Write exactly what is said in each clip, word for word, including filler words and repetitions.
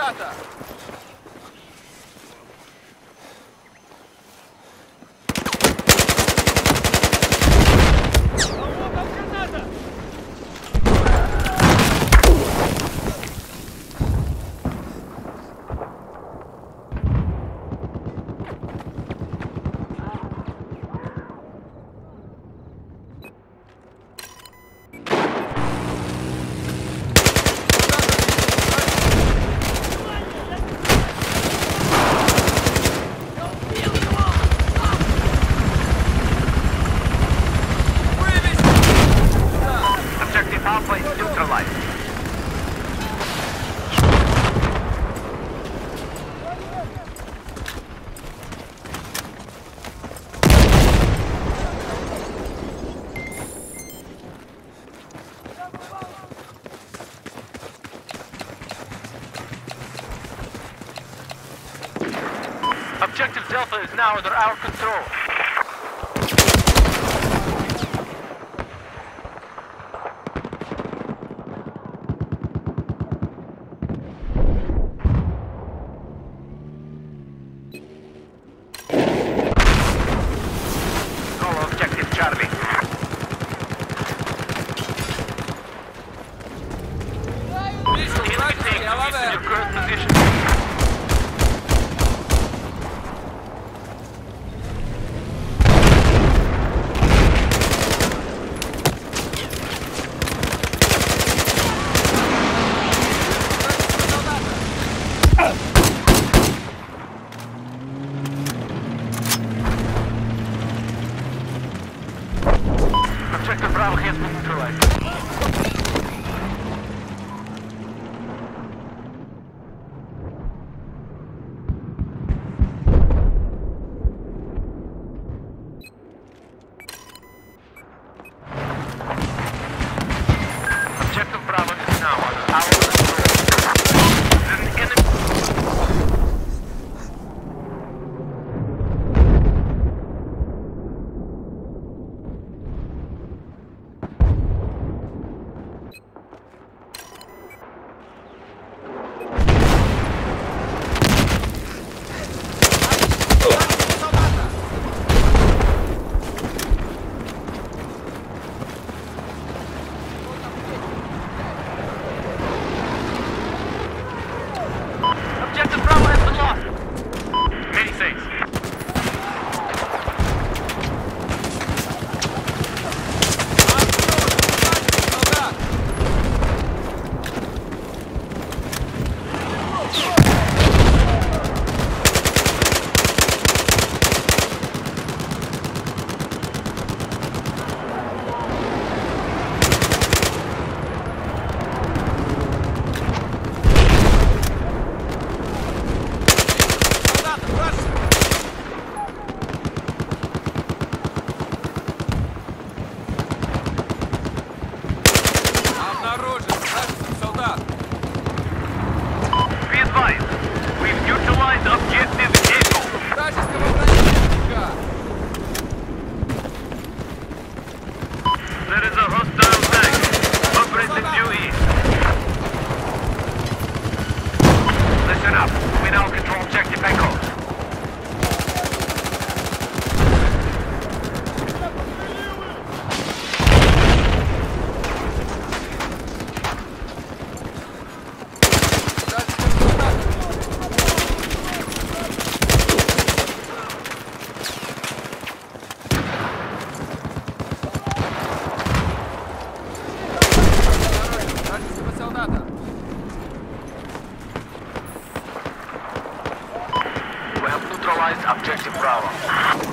солдата! Objective Delta is now under our control. Follow Objective Charlie. Enemy tank is in your current position. Objective Bravo has been neutralized. Objective Bravo is now under our control. There's an enemy. Objective Bravo has been lost. Many thanks. Be advised, we've neutralized objective Echo. There is a hostile tank operating due east. Listen up, we now control objective Echo. We have neutralized objective Bravo.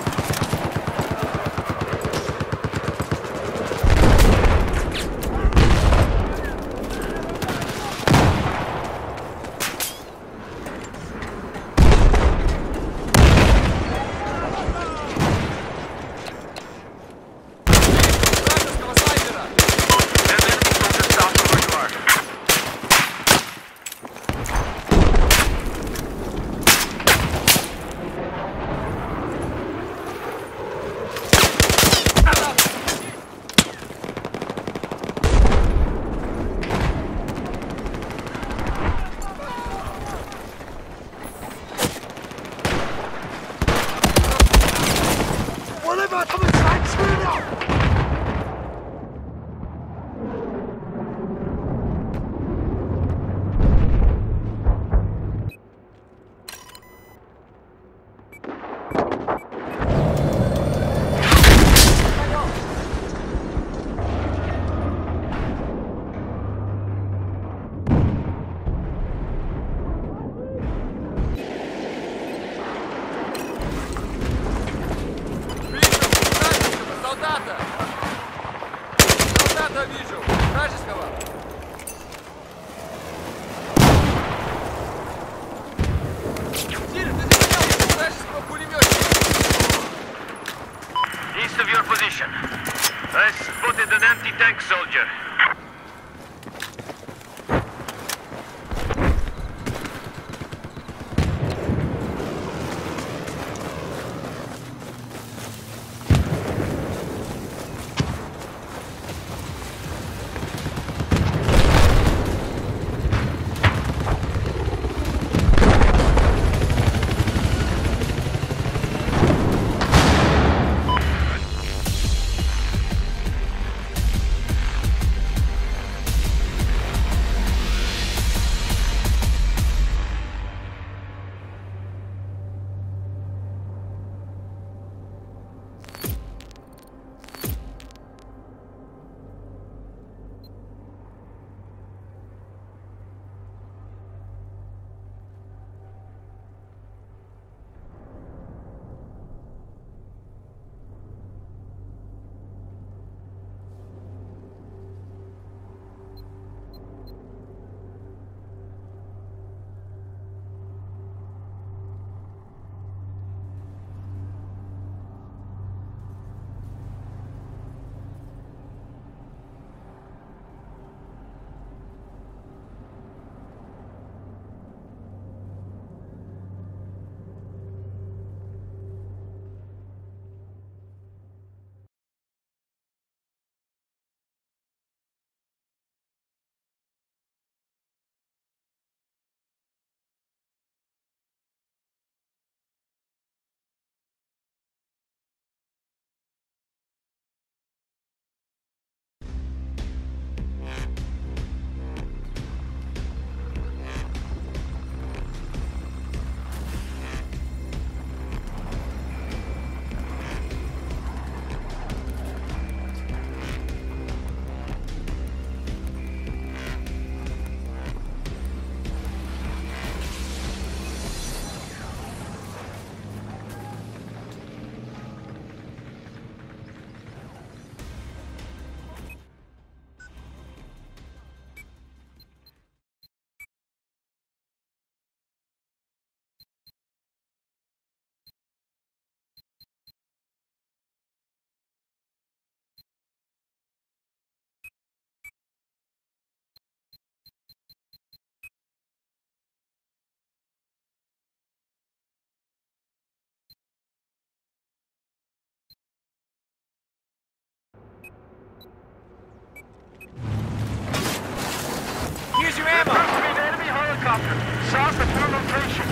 helicopter, south of your location.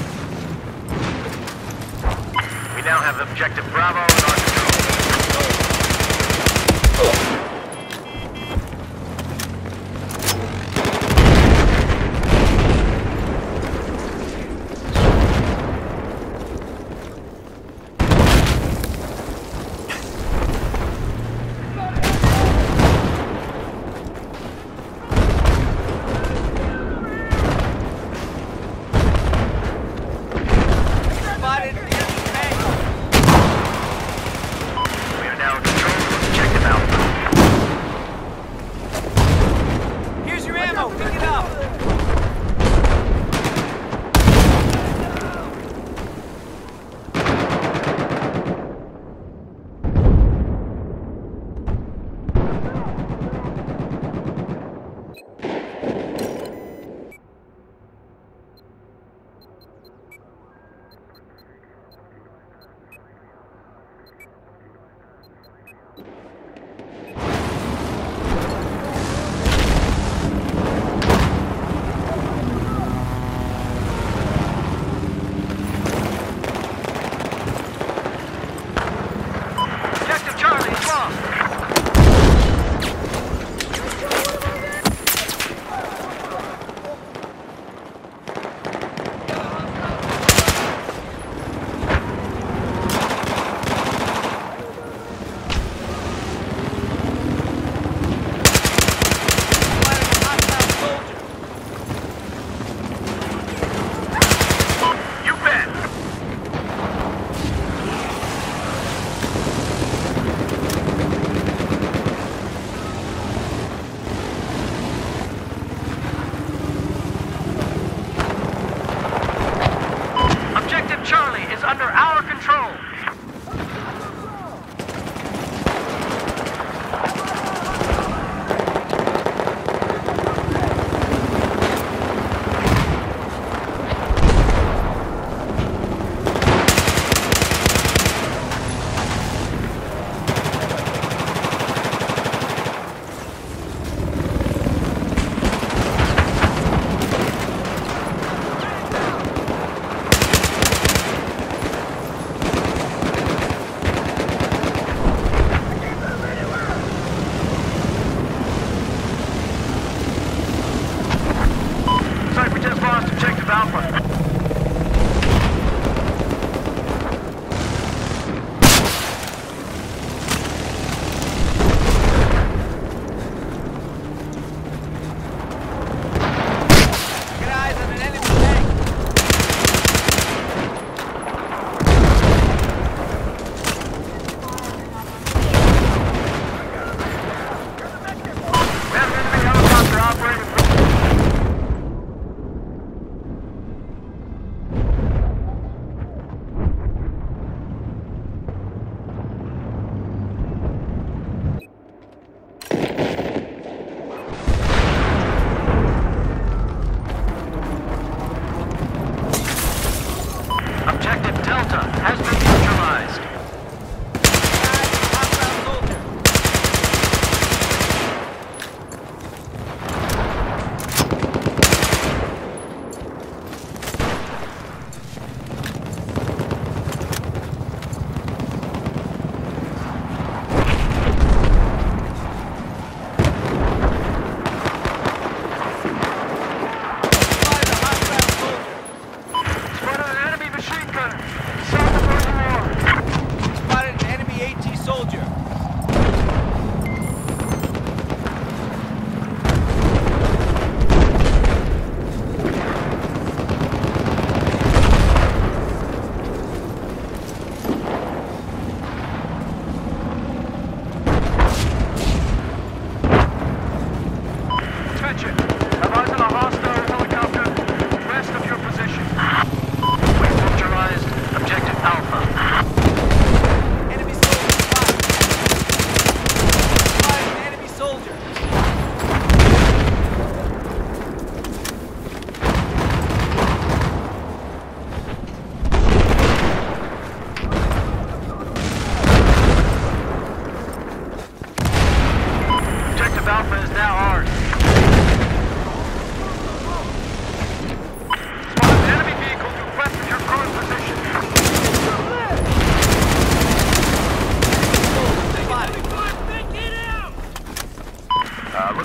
We now have objective Bravo in our control.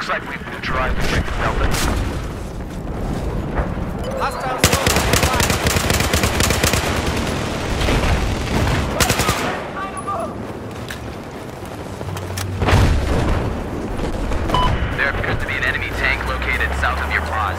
like we've neutralized objective Delta. Hostile soldiers nearby. There appears to be an enemy tank located south of your pause.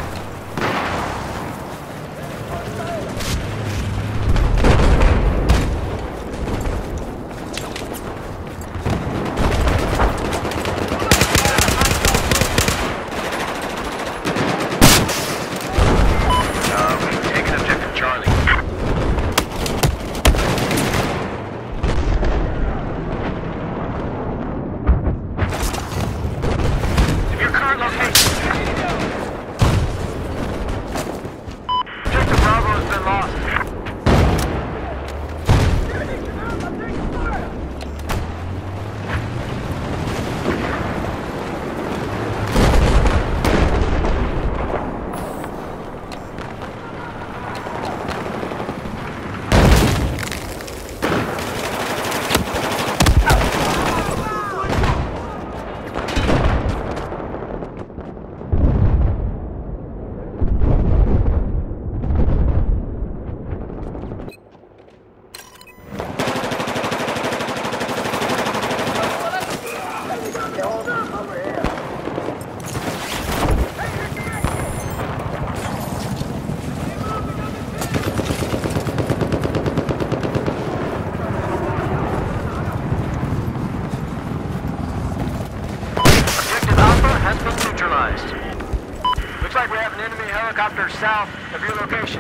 Looks like we have an enemy helicopter south of your location.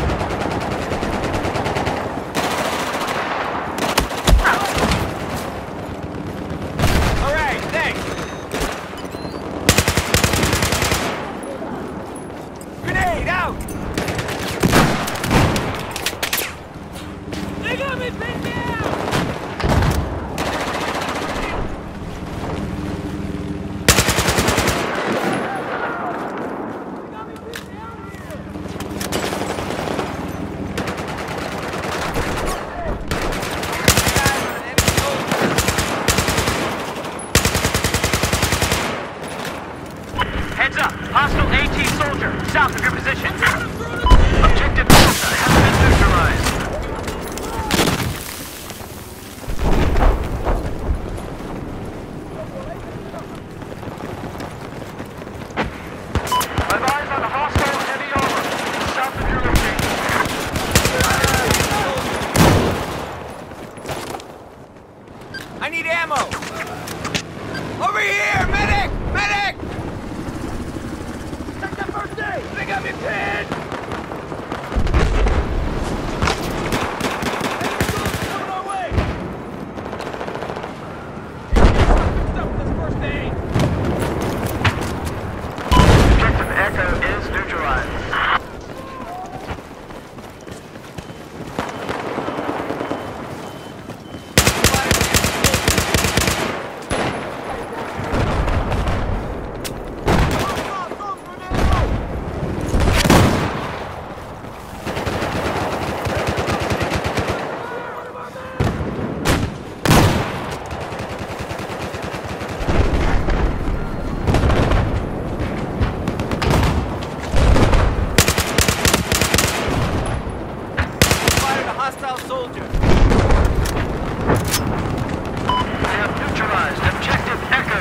All right, thanks. Grenade out! They got me pinned down! Heads up! Hostile AT soldier, south of your position. Objective Delta has been neutralized. I've eyes on a hostile heavy armor, south of your location. I need ammo! Over here! Medic! Medic! They got me pinned! Coming our way! Stop this first aid! Objective Echo is neutralized. Hostile soldier. We have neutralized Objective Echo.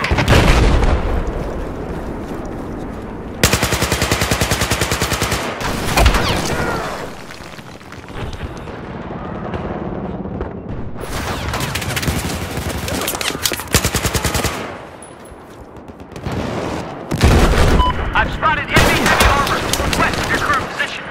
I've spotted enemy heavy armor west of your current position.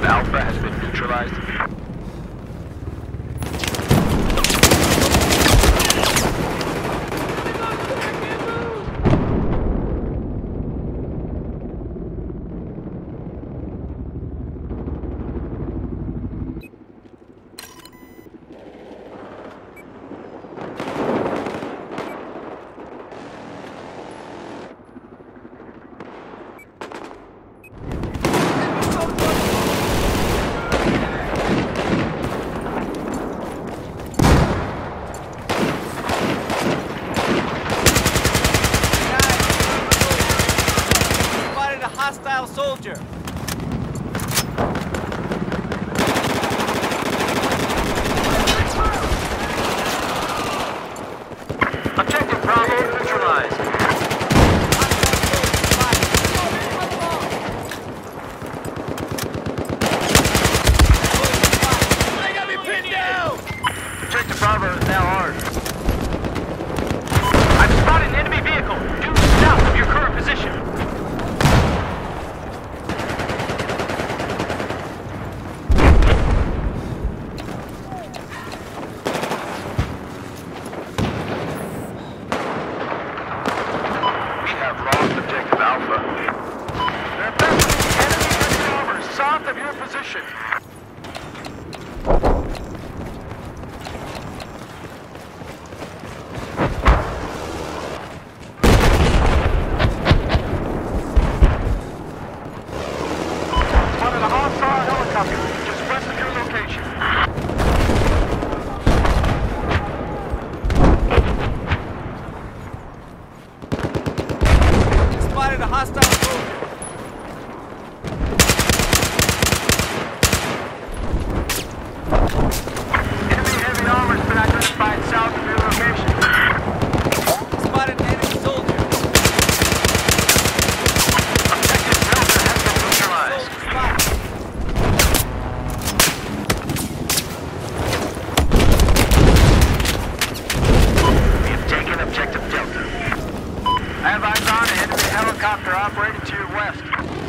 Alpha has been neutralized. Hostile soldier. Objective Bravo neutralized. They got me pinned down! Objective Bravo is now ours. I've spotted an enemy vehicle due south of your current position. Of your position. Spotted a hostile helicopter just west of your location. Spotted a hostile soldier. South of your location. Spotted an enemy soldier. Objective Delta has been neutralized. We have taken Objective Delta. I have eyes on an enemy helicopter operating to your west.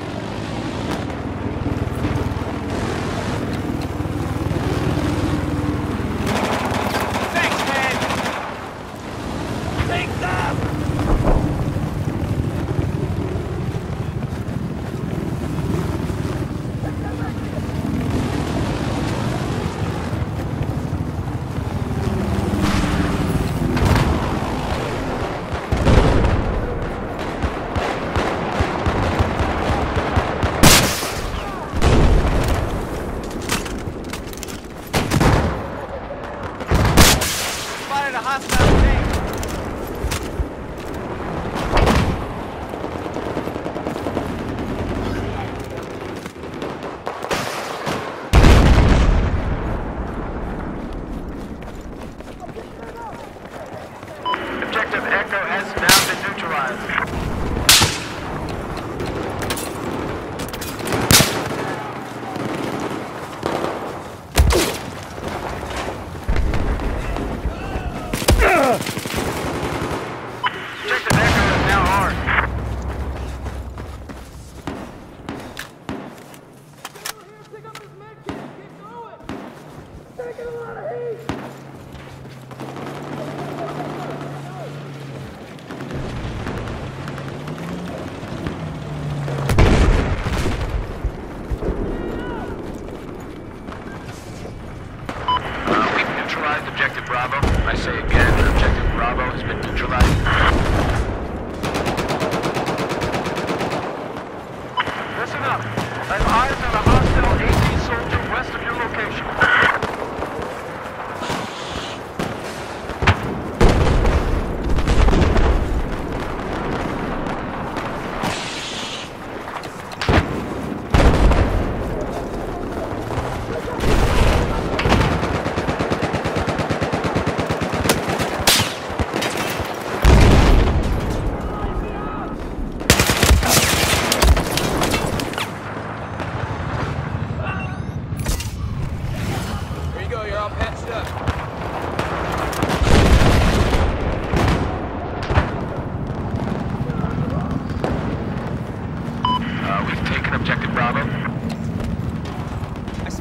Spotted a hostile tank. Objective Echo has now been neutralized. Objective Echo is now ours. Pick up his med kit. Keep going. Taking a lot of heat. Objective Bravo. I say again, Objective Bravo has been neutralized. Listen up. I have eyes on a hostile AT soldier west of your location.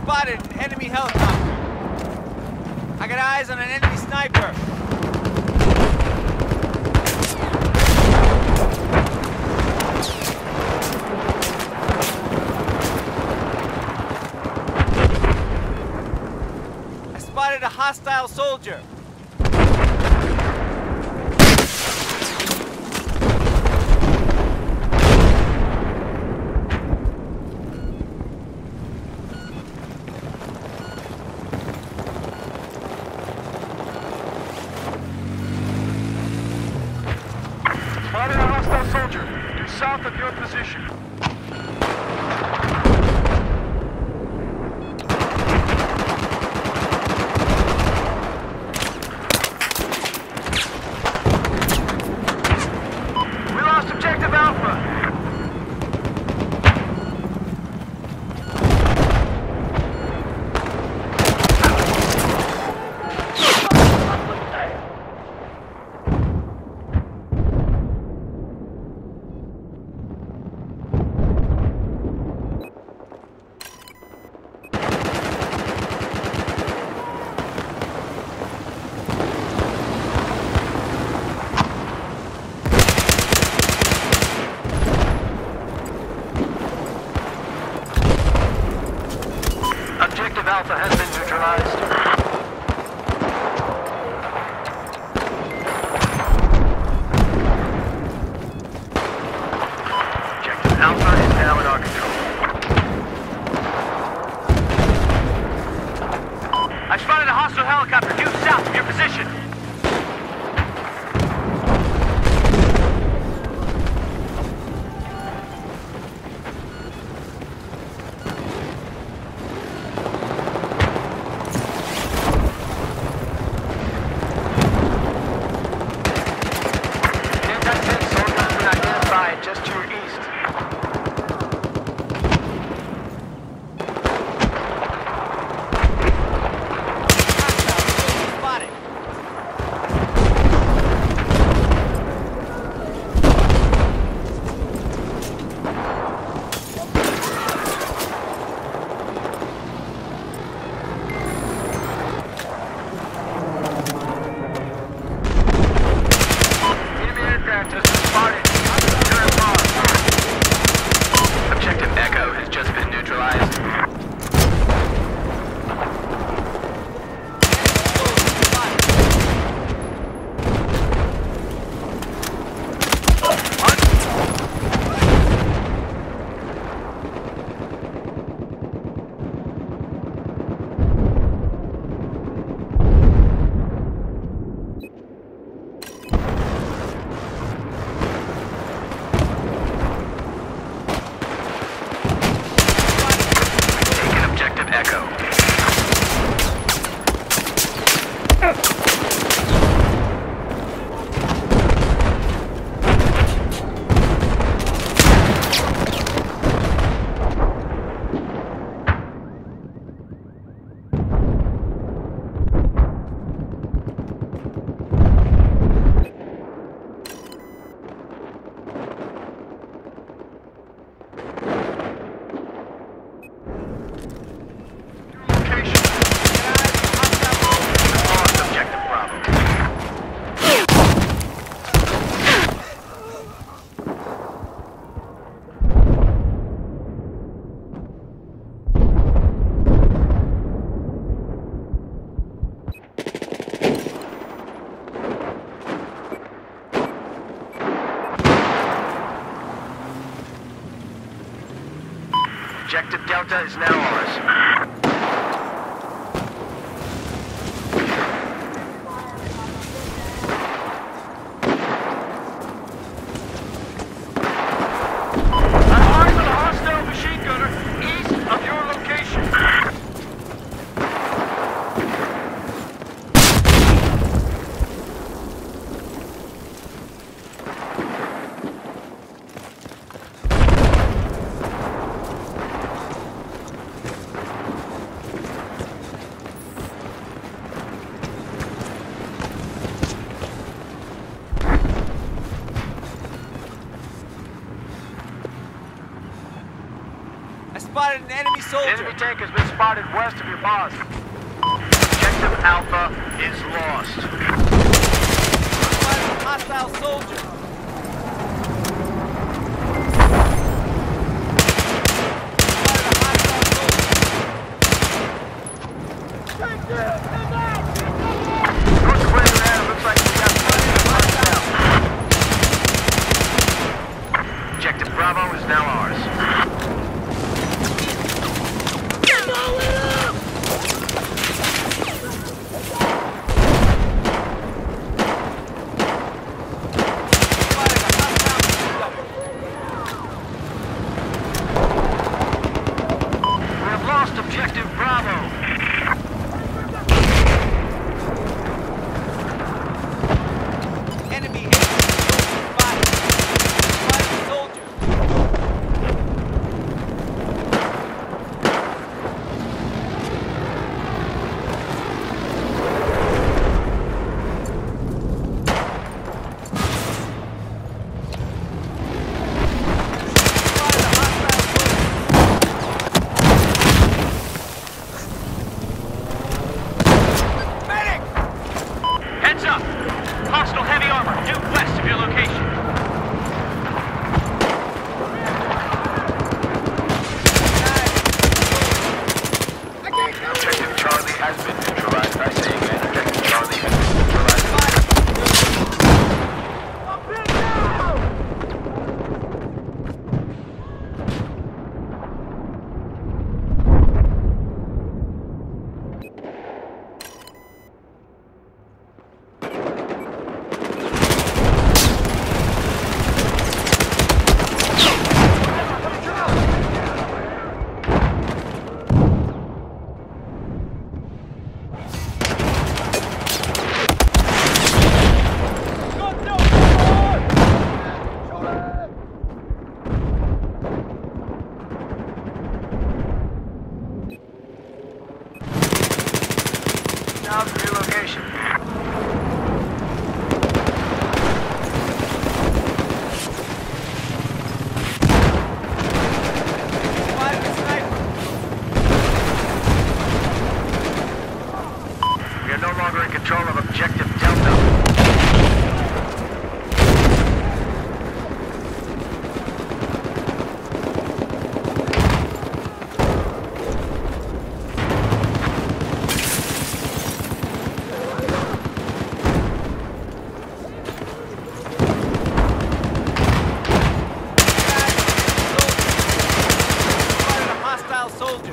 spotted an enemy helicopter. I got eyes on an enemy sniper. I spotted a hostile soldier. Spotted a hostile soldier, due south of your position. We lost objective Alpha. Objective Alpha has been neutralized. Objective Alpha is now in our control. I've spotted a hostile helicopter due south of your position. Just to your east. Spotted. Enemy aircraft has been spotted. Objective Echo has just been neutralized. Taken objective Echo. Lost objective Bravo. Objective Delta is now ours. spotted an enemy soldier. Enemy tank has been spotted west of your boss. Objective Alpha is lost. Spotted a hostile soldier. Objective Bravo is now ours. We have lost Objective Bravo. Enemy hit. Spotted. Spotted a soldier. Heads up! Hostile heavy armor due west of your location. Objective Charlie has been neutralized. I say again, Objective Charlie has been neutralized. Up in now! Now to your location. Spotted a sniper. We are no longer in control of Objective Delta. Spotted a hostile soldier.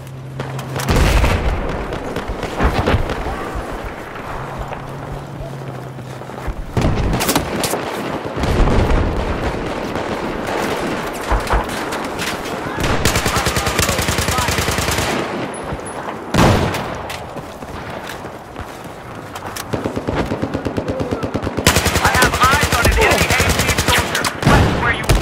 I have eyes on an enemy A P soldier west where you...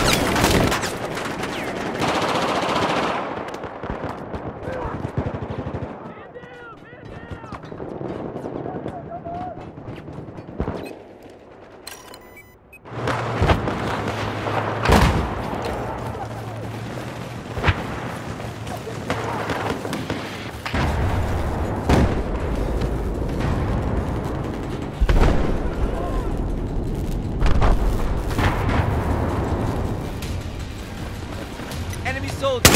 Enemy soldier.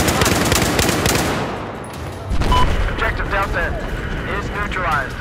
Objective Delta is neutralized.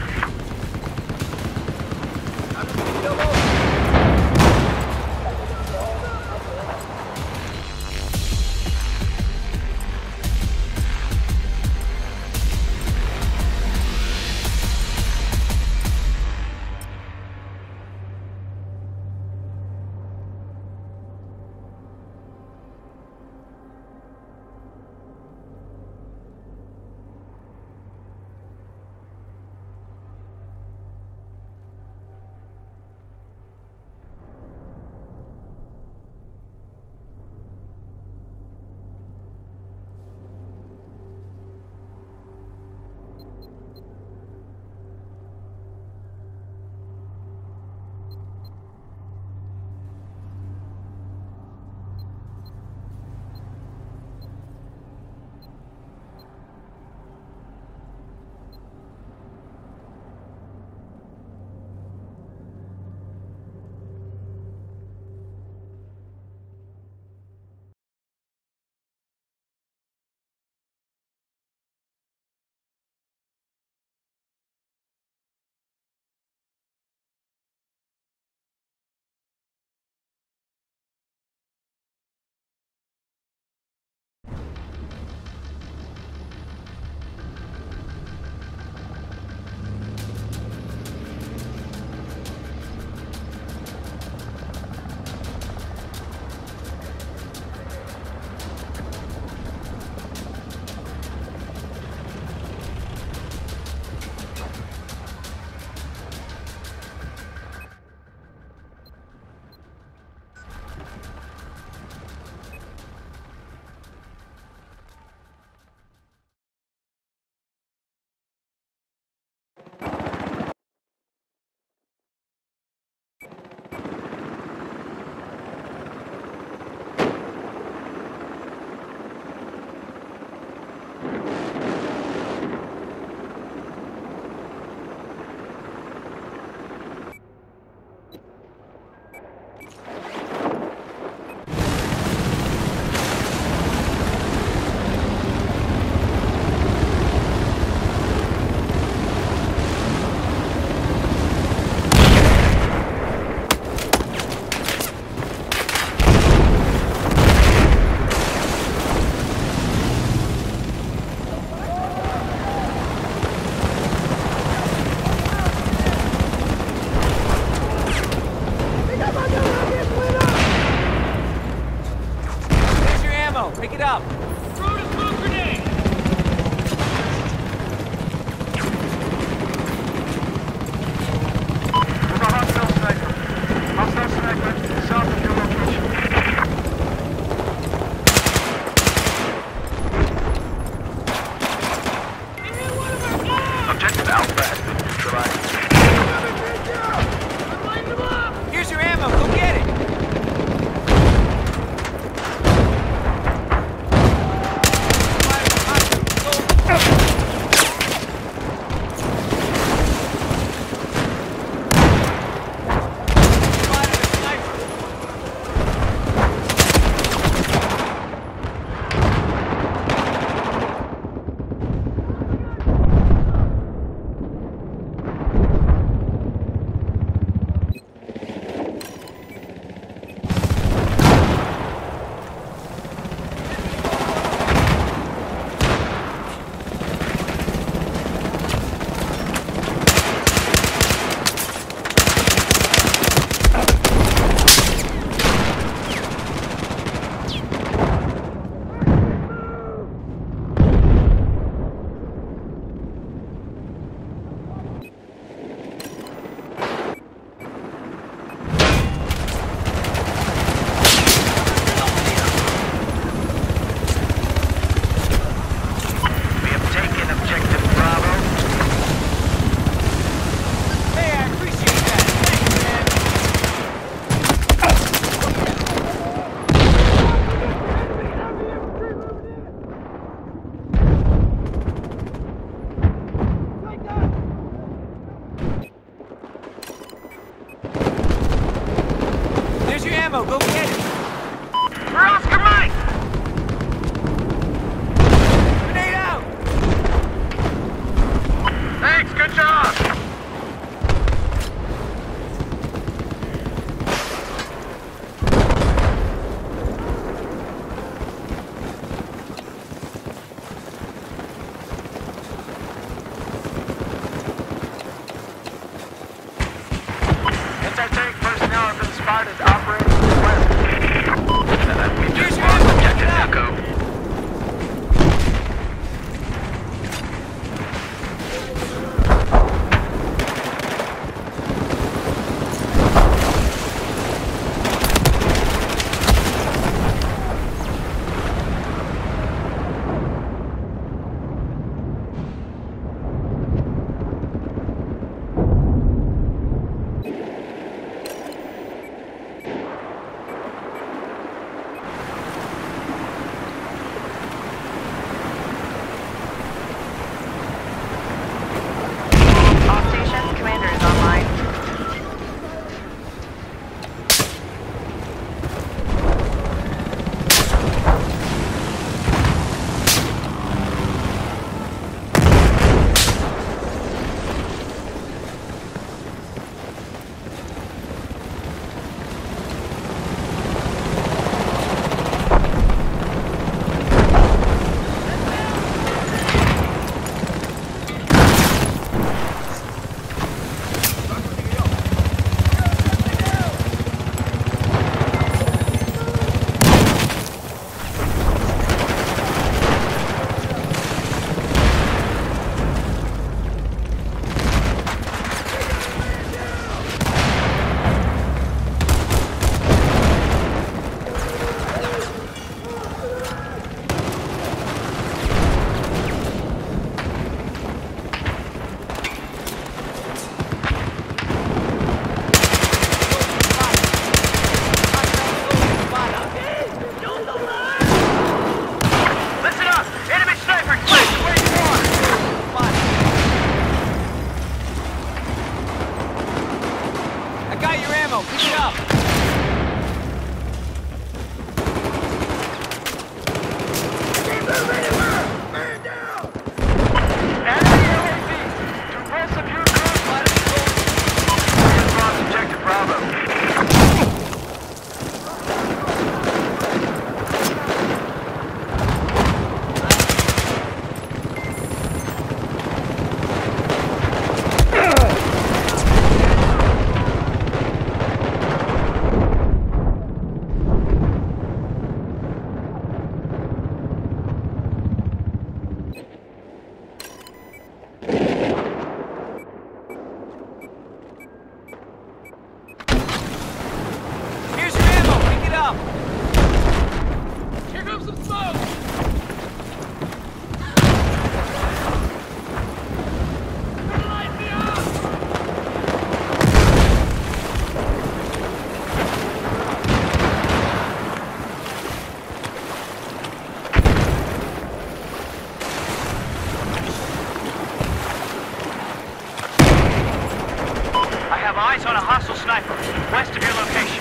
on a hostile sniper, west of your location.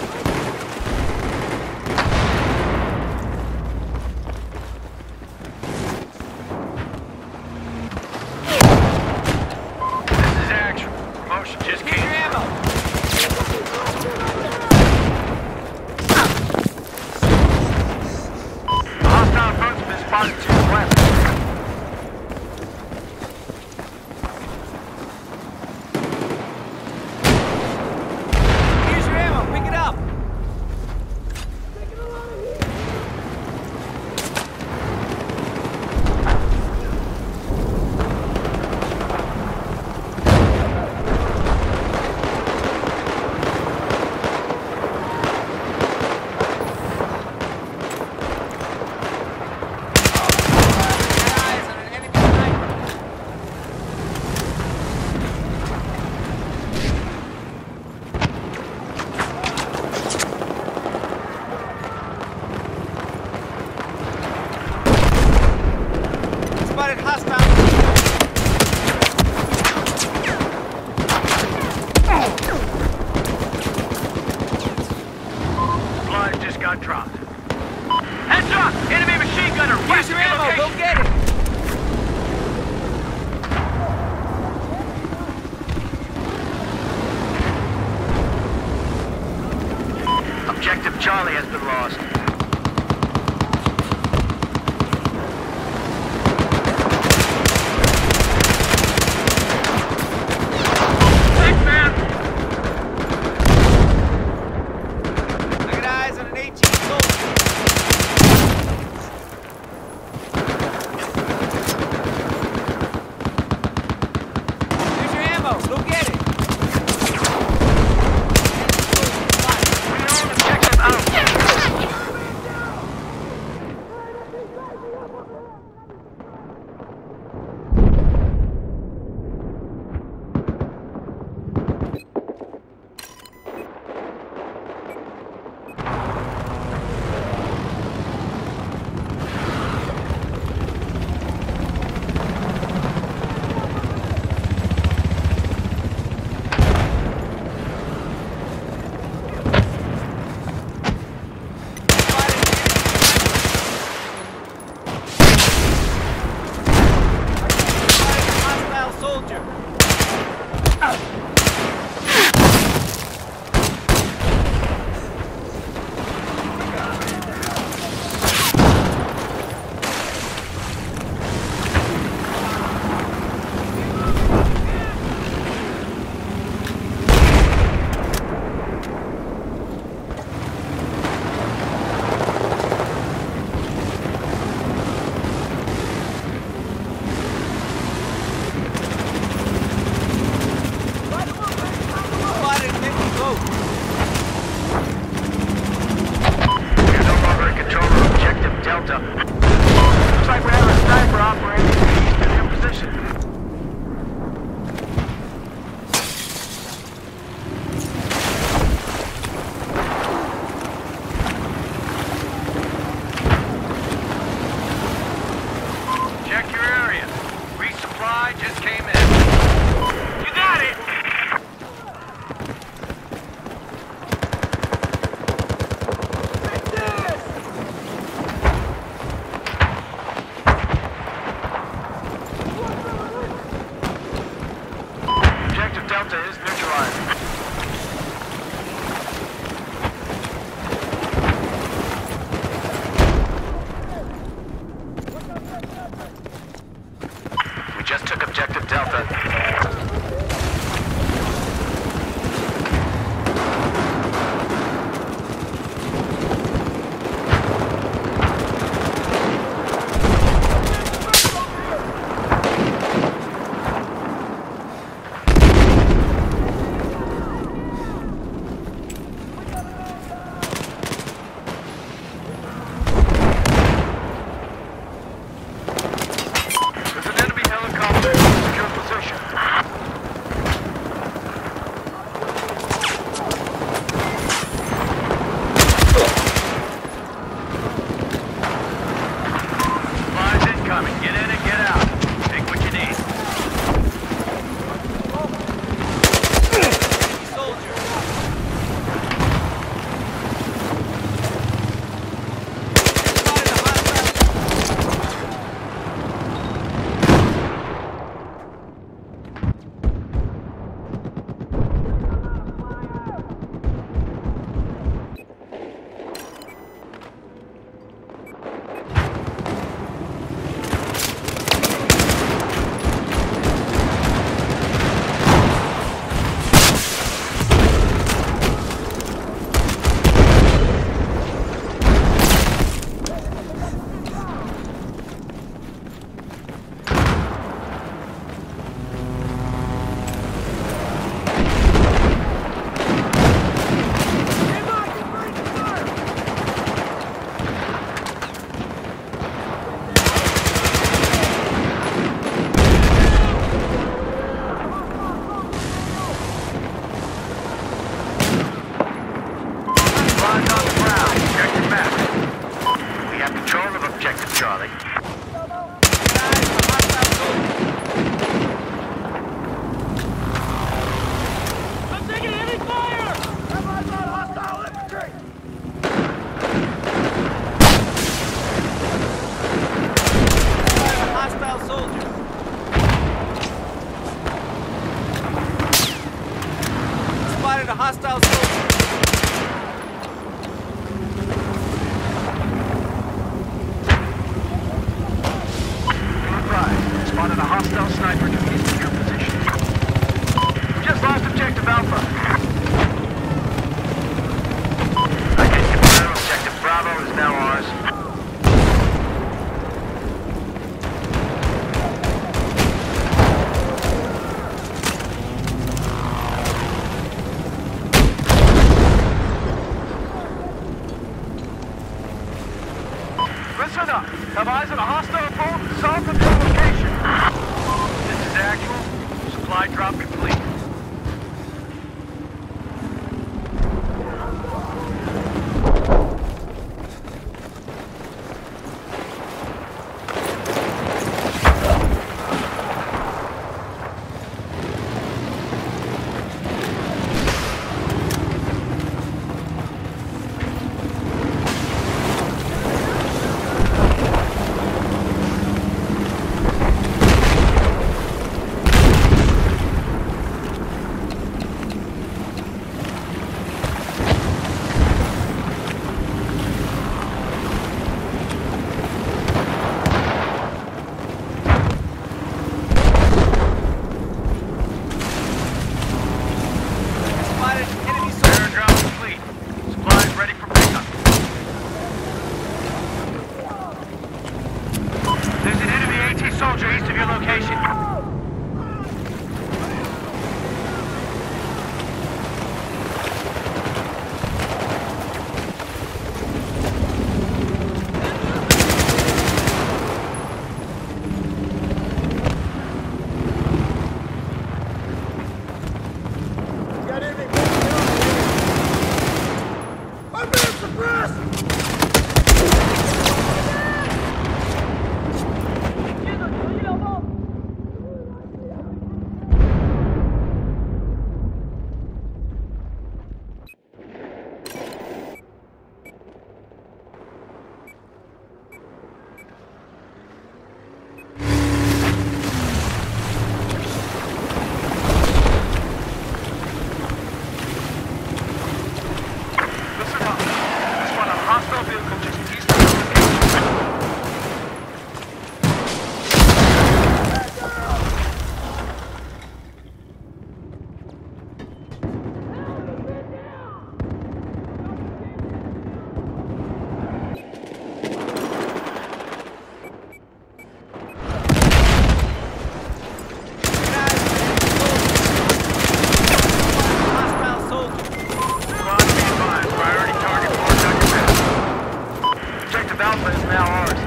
This is action. Promotion just Get came. your ammo! A hostile approach has been spotted to your west. Here's your ammo, pick it up! Got eyes on an enemy sniper. Spotted hostile. Supplies just got dropped. Heads up! Enemy machine gunner Here's west your of your ammo, location. go get it! Objective Charlie has been lost. Thanks, man! I got eyes on an eighteen soldier. Here's your ammo, go get it! We own objective out. Hostile soldier. Spotted an enemy boat. We're no longer in control of objective Delta. Looks like we have a sniper operating east of your position. Check your area. Resupply just came in. You got it! Objective Delta is neutralized. We just took objective Delta. There's an enemy helicopter in secure position. Hostile soldier. Spotted a hostile sniper to east of your position. We just lost objective Alpha. I can confirm objective Bravo is now ours. Listen up. Have eyes on a hostile boat south of your location. This is actual. Supply drop complete. Soldier east of your location. Got enemy. I'm being suppressed! Alpha is now ours.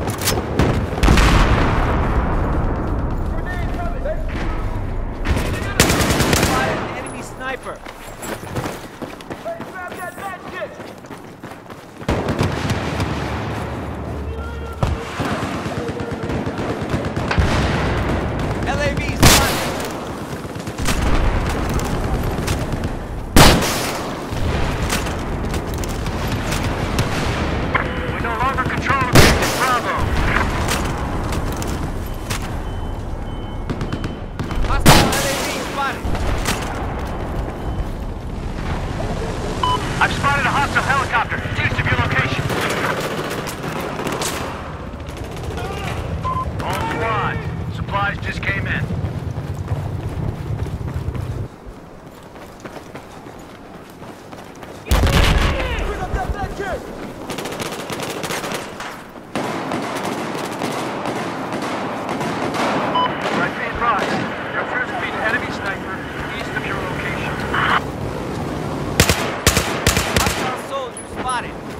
Spotted an enemy sniper. Hey, grab that bad shit! L A V spotted. I've spotted a hostile helicopter east of your location. All squad. Supplies just came in. Bring up that bad shit! Right, be advised. There appears to be an enemy sniper east of your location. Soldier spotted.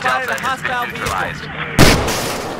Delta a has been hostile vehicle. neutralized.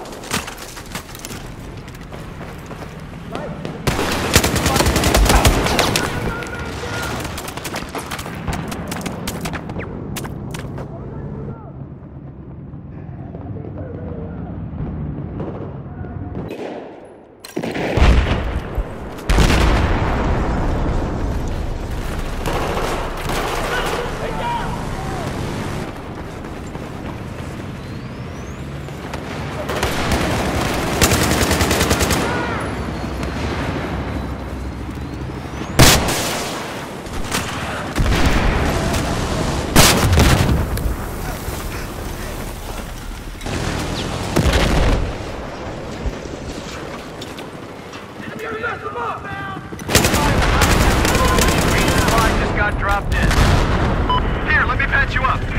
Resupply just got dropped in. Here, let me patch you up.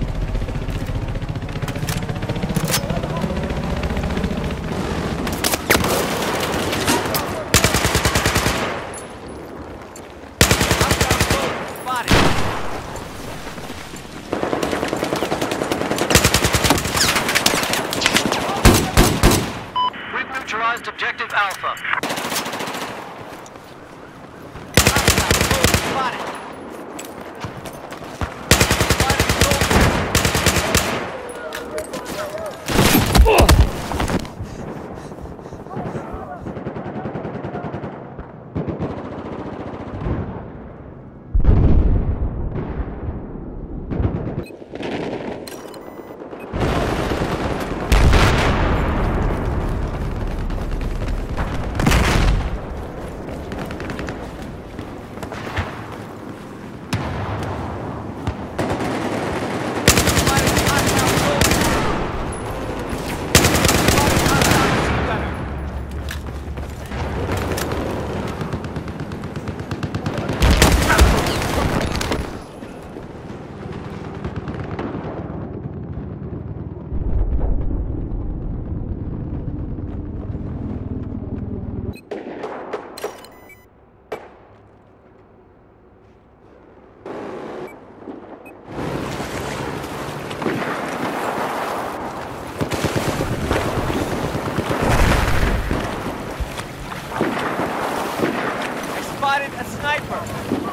We've neutralized objective Alpha. Spotted a sniper.